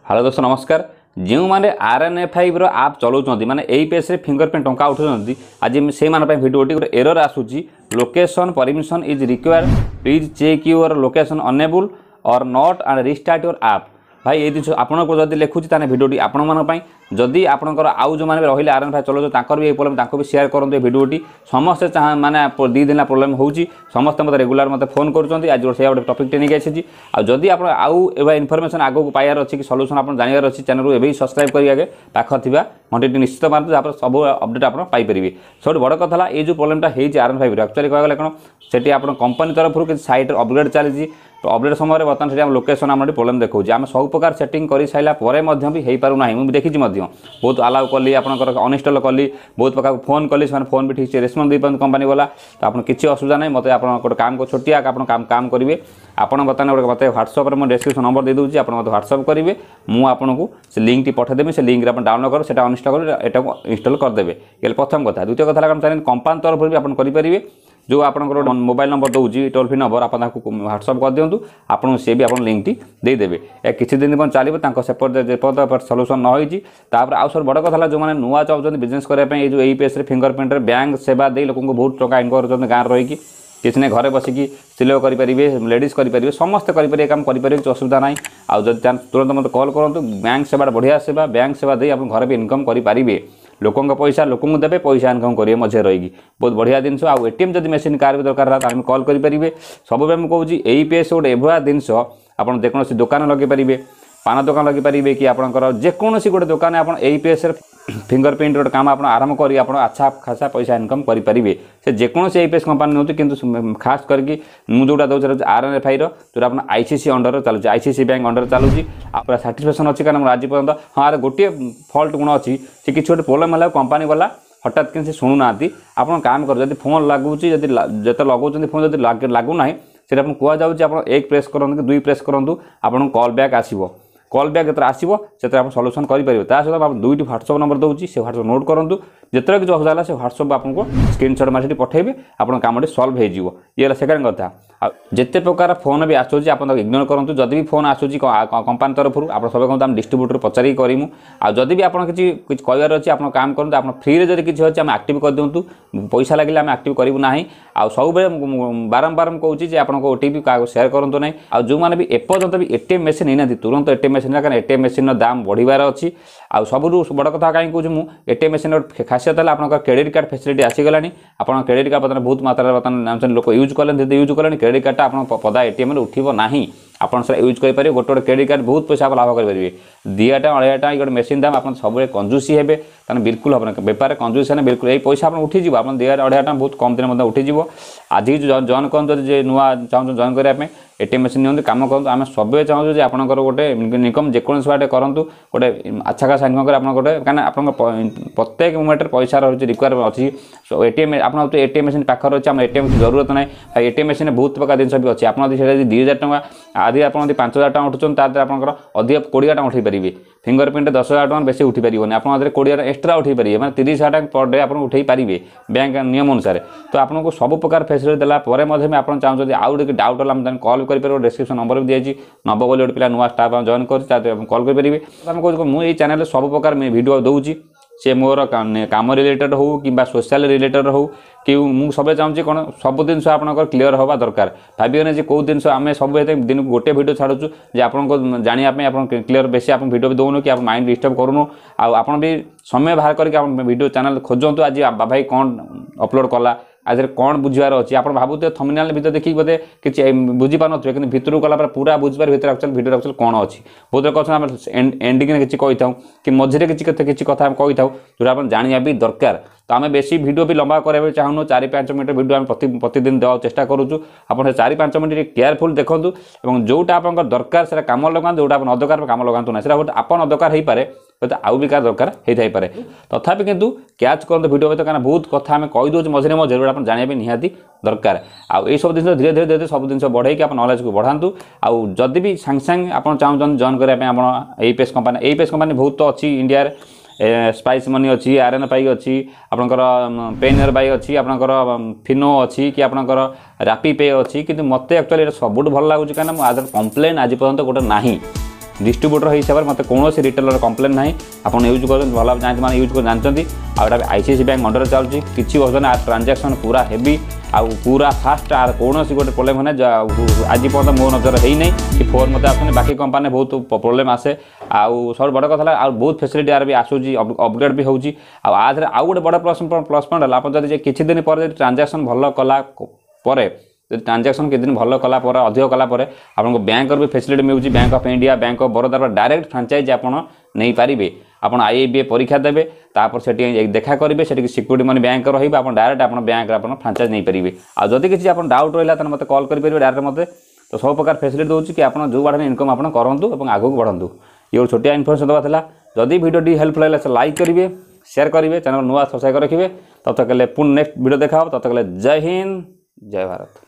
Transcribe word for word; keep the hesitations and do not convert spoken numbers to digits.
Hello दोस्तों नमस्कार। जो मैंने आर एन ए फाइव आप चलाऊँ माने एपीएस फिंगरप्रिंट टंका उठाऊँ आज से भिडियोटी गोटे एरर आसूची location permission is required please check your location enable और not and restart your app. भाई ये जिन आपको जब लिखुची ताने भिडियोटी आपण जदि आपंकर आउ जो मैंने रही आर एन फाइव चलाऊँ भी प्रोब्लेम भी सेयार करूँ ये भिडियोटी समस्ते चाह मैंने दी दिन प्रोब्लेम होची समस्ते मतलब रेगुलर मत फोन करुँच आज से गोटे टॉपिक टे नहीं आसी आदि आप आउ इनफॉरमेशन आगो पायार अच्छी कि सल्यूशन आप जानवर अच्छी चैनल एवं सब्सक्राइब करेंगे आगे पाख थी घंटे निश्चित मारते जहाँ सब अपडेट आप पाइपर। सब बड़ कथा ये जो प्रोब्लेमटा है आर एन फाइव एक्चुअली कहगले कौन से आप कंपनी तरफ कि सैट अपग्रेड चली तो अपडेट समय बर्तमान से लोकेशन आम प्रोब्लेम देखा आम सब प्रकार सेटिंग कर सारापर भी हो पारना मुझे देखी बहुत अलाउ कली आपंकर अनइंस्टॉल कली बहुत प्रकार फोन कली से फोन भी ठीक से रेस्पॉन्स दे पाते कंपनी वाला तो आप किसी असुविधा नहीं मत आप गोटे काम छोटिया आप काम काम करेंगे आपड़ बर्तमान गोटे मत ह्वाट्सअप में डिस्क्रिप्शन नंबर दे दूसरी आप मत ह्वाट्सअप करेंगे मुझे से लिंक टी पठेदेवी से लिंक आप डाउनलोड कर सेटा अनइंस्टॉल कर एटा इंस्टॉल करदे। ये प्रथम कथा। द्वितीय कथा कंपनी तरफ भी आप करेंगे जो आपंकर मोबाइल नंबर दूसरी टोल फ्री नंबर आप ह्वाट्सअप कर दिंतु आपको सी भी आप लिंक टी देदेवे किसी दिन चलो सेपट सल्यूशन नई आउ सब बड़ कथा जो मैंने नुआ चाहते बिजनेस करने जो एपीएस फिंगरप्रिंट बैंक सेवा दे लोक बहुत टका इनकम कर गाँव रही किसी ने घरे बसिकी सिलो करेंगे लेडीज करेंगे समस्ते करेंगे काम करेंगे किसी असुविधा ना आउ तुरंत मत कॉल करूँ बैंक सेवा बढ़िया सेवा बैंक सेवा दे आप घर भी इनकम करेंगे लोकों पैसा लोक देवे पैसा इनकम करेंगे मझे रही बहुत बढ़िया जिनस आउ एटीएम जब मेसीन कार भी दरकार है तो कॉल करेंगे सब मुझे कहूँ एपीएस गोटे एभलिया जिनस आप जेकोसी दुकान लगे पारे पान दुकान लगे पारे कि आपंकर जेकोसी गोटे दुकान आप एपीएस फिंगरप्रिंट गोटे काम आप आरंभ कर अच्छा खासा पैसा इनकम करेंगे से जेकोसी एपीएस कंपनी नौ कि खास करके मुझा दूसरा आर एन फाइव जो आप आईसीसी अंडर चलुचे आईसीसी बैंक अंडर चलुची आप साटिस्फैक्शन अच्छी कारण आज पर्यटन हाँ गोटे फल्ट गुण अच्छी से किसी गोटे प्रोब्लेम है कंपनी वाला हठात कि शुणुना आप काम कर जब फोन लगुच जिते लगुच फोन जब लगुना से कहुच्छे आप एक प्रेस करूँ कि दुई प्रेस करूँ आपको कॉल बैक आसो कॉल बैक जो आसो से आप सल्यूशन करेंगे सहित आप दुईट ह्वाट्सअप नंबर दूसरी से ह्वाट्सअप नोट करूँ जितने किसी असुविधा से ह्वाट्सअप आपको स्क्रीनशॉट मार पठेबे आप काम सल्व हो ये सेकेंड कथा। जिते प्रकार फोन भी आसूँ आप इग्नोर करूँ जब भी फोन आसूँ कंपनी तरफ आप सब कहते डिस्ट्रीब्यूटर पचारि करूँ आदि भी आप किसी कहार अच्छी आप काम करूँ आप फ्री जब किसी अच्छे आम आक्टिव कर दिंतु पैसा लगे आम आक्टिव करूँ ना आ सब बारंबार कहूँ आपको ओटीपी क्या सेयार करूँ ना आ जो मैंने भी एपर्यंत भी एटीएम मेसीन नहीं तुरंत एटीएम मेसीन कारण एटीएम मेसीन दाम बढ़िबार अच्छी आ सब बड़ कथा कहीं कहूँ मुझे एटीएम मेसीन खासियत है आप क्रेडिट कार्ड फैसिलिटी आसीगला आप क्रेडिट कार्ड बर्तमान बहुत मात्रा बर्तमान लोक यूज कले यूज कले क्रेडिट कार्डटा आप पदा एटीएम उठिब ना आपन से यूज करेंगे गोटे गोटे क्रेडिट कार्ड बहुत पैसा लाभ करेंगे दिहाटा अढ़ाईटा गोटे मेसीन दाम आप सब कंजूसी हे ताने बिल्कुल हम बेपार कंजूसी है बिल्कुल यही पैसा आप उठीज आप दिहाटा अढ़ाईटा बहुत कम दिन उठीज आज जॉइन करूँ जो नुआ चाहूँ जॉइन करने एटीएम मेसीन नि कम करूँ आम सब चाहूँ जो आपंकर गोटे इनकम जेकोसी बाटे करूँ गोटे अच्छा खासा इनकम आप गोटे क्या आप प्रत्येक मोमेंट पैसा रही रिक्वायर अच्छी एटीएम आप एटीएम मेसीन पाखे अच्छे आम एटीएम जरूरत ना एटीएम मेसीन बहुत प्रकार जिन भी अच्छी आप दुई हजार टाँग आदि आप पांच हजार टाँग उठुन आपंकर अधिक कोड़े टाँग उठे पारे फिंगरप्रिंट दस हजार टाँग बेसी उठी पारे आप कोड़े एक्सट्रा उठे पारे मैं तीस हजार टाँग पर डे आप उठे पारे बैंक नियम अनुसार तो आपको सब प्रकार फैसिलिटी देलापर आप चाहते आउ टे डाउट है कॉल करेंगे डिस्क्रिप्शन नंबर भी दिखाई नव बोली गोटे पिला नुआ स्टाफ जॉइन कर कॉल करेंगे आम कहूँ मुझे चैनल सब प्रकार वीडियो दूसरी से मोर काम रिलेटेड हो कि सोशल रिलेटेड हो कि मुझे सब चाहूँगी कौन सब जिन आपंकर क्लीयर हवा दरकार भाविए जे कौ जिन आम सब दिन गोटे भिडियो छाड़ू जे आपको जानापी आप क्लीयर बेसी आप भिडियो भी दौनु कि माइंड डिस्टर्ब करूँ आप भी समय बाहर करके वीडियो चैनल खोजतु आज भाई कौन अपलोड कला आज कौन बुझार अच्छी आप भावुए थंबनेल भीतर देखिए बोधे कि बुझी पार कि भितर गला पूरा बुझीपार भर एक्चुअल भिडियो एक्चुअल कौन अच्छी बहुत कहते एंडिंग में किसी कही था कि मझे किसी किसी कथा कही था जो आप जाना भी दरकार तो आम बेसी भिडियो भी लंबा कराया चाहूँ चार पाँच मिनट भिडियो आम प्रति प्रतिदिन देवा चेष्टा करूँ आप चार पाँच मिनट केयरफुल देखूँ और जोटा आप दरकार से कम लगा जोटा आप न दरकार कम लगातु ना गोटे आप न दरकार हो पाए तो आउ भी क्या दरकार होता पारे तथापि किंतु कैच करते भिडियो भर कारण बहुत कथा आम कहीदे मझे मझे जोटा आप जाना निहाती दरकार आउ ये सब जिन धीरे धीरे धीरे सब जिन बढ़े आप नॉलेज को बढ़ातु आउ जदि भी सांगे सांगे आप चाहते जॉइन करने आप एपीएस कंपनी एपीएस कंपनी बहुत अच्छी इंडिया स्पाइस मनी अच्छी आर एन फाइव अच्छी आपंकर पेनियर बाई अच्छी आपंकर फिनो अच्छी कि आपंकर रापी पे अच्छी कि मत एक्चुअली सब भल लगुच कहीं आज कंप्लेन आज पर्यटन गोटे ना डिस्ट्रीब्यूटर हिसाब से मतलब कौन रिटेलर कंप्लेन ना आप यूज कर भल जानते मैंने यूज कर जानते आटा आईसीआईसी बैंक अंडर चलुची किसी असुविधा ना ट्रांजैक्शन पूरा हेवी आउ पूरा फास्ट आर कौन गोटे प्रोब्लेम है आज पर्यटन मो नजर है नहीं कि फोन मत आस बाकी कंपानी बहुत प्रोब्लेम आसे आउ सब बड़ कथा आ बहुत फैसिलिटी आर भी आसूची अपग्रेड भी होची आधे आउ गोटे बड़ प्लस प्लस पॉइंट है आप जब किसी दिन पर ट्रांजैक्शन भल कला ट्रांजैक्शन किसी दिन भल कला अधिक कला आपको बैंक भी फैसिलिटी मिलूँ Bank of India Bank of Baroda direct franchise आप नहीं पारे आप आई ए बी ए परीक्षा देवे तापर से देखा करेंगे से सिक्यूरिटी मनी बैंक रही डायरेक्ट आप बैंक आप फ्रांचाइज नहीं पारे आदि किसी आप डाउट रहा तो मतलब कॉल करेंगे डायरेक्ट मत तो सब प्रकार फैसिलिटी दूसरी कि आप जो बारे इनकम आप करूँ और आगे बढ़ू ये छोटिया इनफर्मेशन देवा था जदि वीडियो हेल्पफुल है तो लाइक करेंगे शेयर करेंगे चैनल नुआ सब्सक्राइब रखिए तब तक पुनः नेक्स्ट वीडियो देखा तब तक जय हिंद जय भारत।